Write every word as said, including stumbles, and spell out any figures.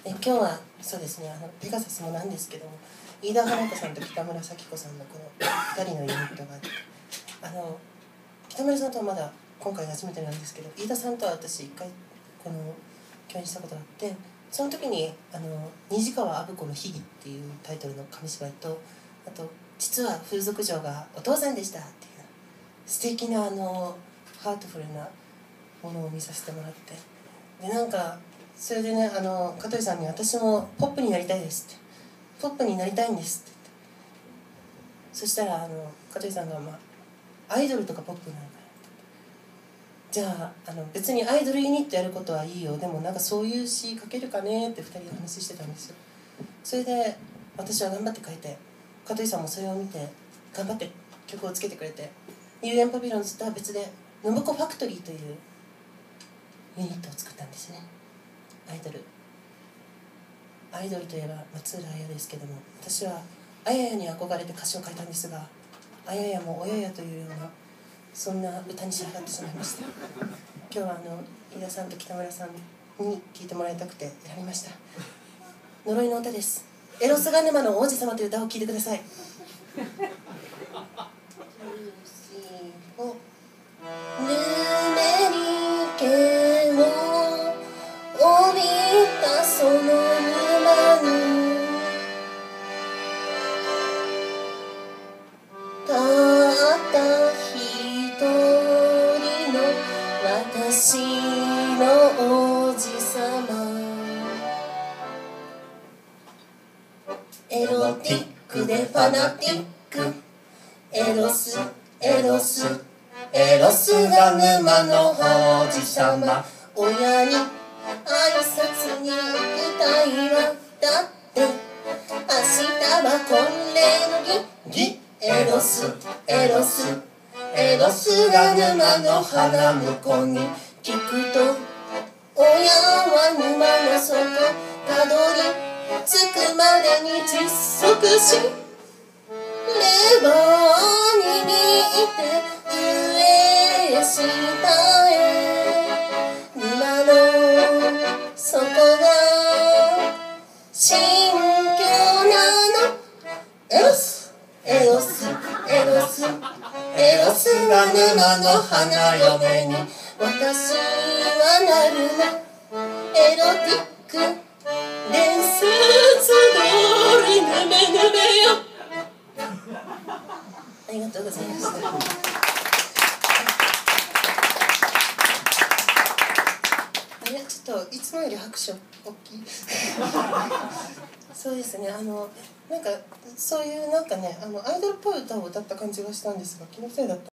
え今日はそうですね、あのペガサスもなんですけども、飯田花子さんと北村咲子さんのこのふたりのユニットがあって、あの北村さんとはまだ今回初めてなんですけど、飯田さんとは私一回この共演したことがあって、その時にあの虹川虻子の秘儀っていうタイトルの紙芝居と、あと実は風俗嬢がお父さんでしたっていう素敵なあのハートフルなものを見させてもらって、でなんかそれでね、あの香取さんに「私もポップになりたいです」って「ポップになりたいんです」って言って、そしたらあの香取さんが、まあ「アイドルとかポップなのかよ」って「じゃあ、あの別にアイドルユニットやることはいいよ、でもなんかそういう詩書けるかね」ってふたりで話してたんですよ。それで私は頑張って書いて、香取さんもそれを見て頑張って曲をつけてくれて、遊園パビロンズとは別で信子ファクトリーというユニットを作ったんですね。アイドルアイドルといえば松浦綾ですけども、私はあややに憧れて歌詞を書いたんですが、あややもおややというようなそんな歌に仕上がってしまいました。今日はあの飯田さんと北村さんに聴いてもらいたくて選びました。呪いの歌です。エロスガ沼の王子様という歌を聴いてください。ぬめり気を帯びたその沼にたった一人の私の王子様、エロティックでファナティック、エロスエロスエロスが沼の王子様、親に挨拶に行きたいわ、だって明日は婚礼の儀、儀エロスエロスエロスが沼の花婿に聞くと、親は沼の底たどり着くまでに窒息し、レバーに見て上へ下へ、沼の底が新居なの、エロスエロスエロスエロスが沼の花嫁に私はなるの、エロティック伝説通りぬめぬめよ。ありがとうございました。あれちょっといつもより拍手大きいそうですね、あのなんかそういうなんかね、あのアイドルっぽい歌を歌った感じがしたんですが、気のせいだった。